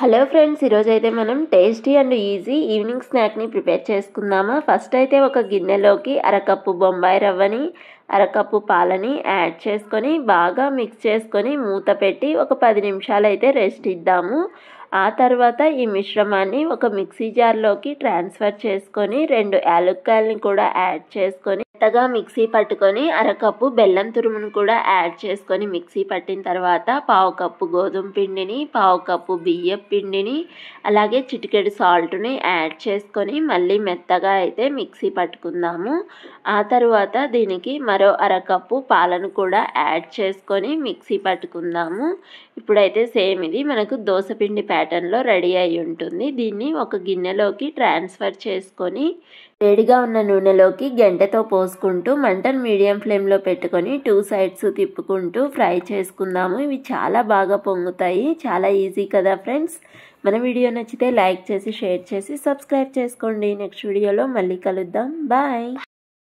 Hello friends, ఈరోజైతే మనం tasty and easy evening స్నాక్ని ప్రిపేర్ చేసుకుందామా. ఫస్ట్ అయితే ఒక గిన్నెలోకి అరకప్పు బొంబాయి రవ్వని, అరకప్పు పాలని యాడ్ చేసుకొని బాగా మిక్స్ చేసుకొని మూత పెట్టి ఒక 10 నిమిషాలు అయితే రెస్ట్ ఇద్దాము. ఆ తర్వాత ఈ మిశ్రమాన్ని ఒక మిక్సీ జార్లోకి ట్రాన్స్ఫర్ చేసుకొని 2 యాలక్కాయలని కూడా యాడ్ చేసుకొని మెత్తగా మిక్సీ పట్టుకొని అరకప్పు బెల్లం తురుమును కూడా యాడ్ చేసుకొని మిక్సీ పట్టిన తర్వాత పావు కప్పు గోధుమ పిండిని, పావు కప్పు బియ్యం పిండిని, అలాగే చిటికెడు సాల్ట్ని యాడ్ చేసుకొని మళ్ళీ మెత్తగా అయితే మిక్సీ పట్టుకుందాము. ఆ తర్వాత దీనికి మరో అరకప్పు పాలను కూడా యాడ్ చేసుకొని మిక్సీ పట్టుకుందాము. ఇప్పుడైతే సేమ్ ఇది మనకు దోసపిండి ప్యాటర్న్లో రెడీ అయి ఉంటుంది. దీన్ని ఒక గిన్నెలోకి ట్రాన్స్ఫర్ చేసుకొని వేడిగా ఉన్న నూనెలోకి గంటెతో పోసుకుంటూ మంటను మీడియం ఫ్లేమ్లో పెట్టుకొని 2 సైడ్స్ తిప్పుకుంటూ ఫ్రై చేసుకుందాము. ఇవి చాలా బాగా పొంగుతాయి. చాలా ఈజీ కదా ఫ్రెండ్స్. మన వీడియో నచ్చితే లైక్ చేసి, షేర్ చేసి, సబ్స్క్రైబ్ చేసుకోండి. నెక్స్ట్ వీడియోలో మళ్ళీ కలుద్దాం. బాయ్.